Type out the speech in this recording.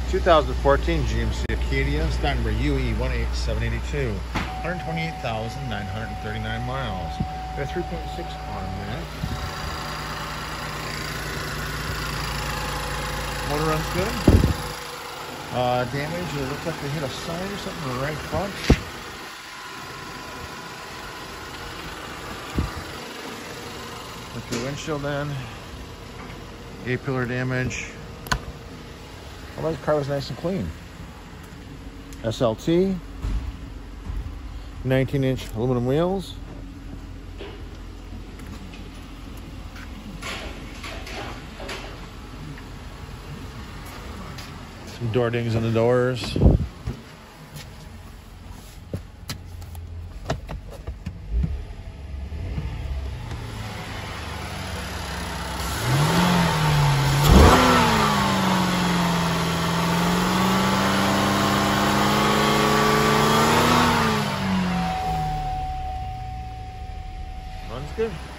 2014 GMC Acadia, stock number Ue18782, 128,939 miles. Got a 3.6 automatic. Motor runs good. Damage, it looks like they hit a sign or something in the right front. Look at the windshield then. A-pillar damage. Although the car was nice and clean. SLT. 19-inch aluminum wheels. Some door dings on the doors. Runs good.